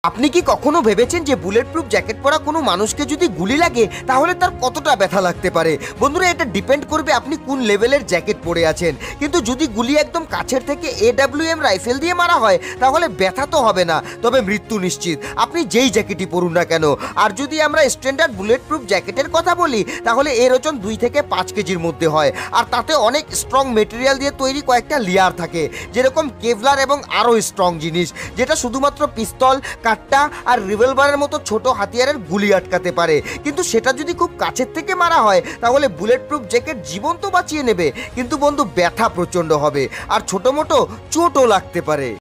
আপনি কি কখনো ভেবেছেন যে বুলেট প্রুফ জ্যাকেট পরা কোনো মানুষকে যদি গুলি লাগে তাহলে তার কতটা ব্যথা লাগতে পারে? বন্ধুরা, এটা ডিপেন্ড করবে আপনি কোন লেভেলের জ্যাকেট পরে আছেন। কিন্তু যদি গুলি একদম কাছের থেকে AWM রাইফেল দিয়ে মারা হয় তাহলে ব্যথা তো হবে না, তবে মৃত্যু নিশ্চিত, আপনি যেই জ্যাকেটই পরুন না কেন। আর যদি আমরা স্ট্যান্ডার্ড বুলেট প্রুফ জ্যাকেটের কথা বলি তাহলে এর ওজন 2 থেকে 5 কেজির মধ্যে হয়, আর তাতে অনেক স্ট্রং মেটেরিয়াল দিয়ে তৈরি কয়েকটা লেয়ার থাকে, যেরকম কেভলার এবং আরও স্ট্রং জিনিস, যেটা শুধুমাত্র পিস্তল, কাট্টা আর রিভলভারের মতো ছোট হাতিয়ারের গুলি আটকাতে পারে। কিন্তু সেটা যদি খুব কাছের থেকে মারা হয় তাহলে বুলেট প্রুফ জ্যাকেট জীবন তো বাঁচিয়ে নেবে, কিন্তু বন্ধু ব্যথা প্রচণ্ড হবে আর ছোটো মোটো চোটও লাগতে পারে।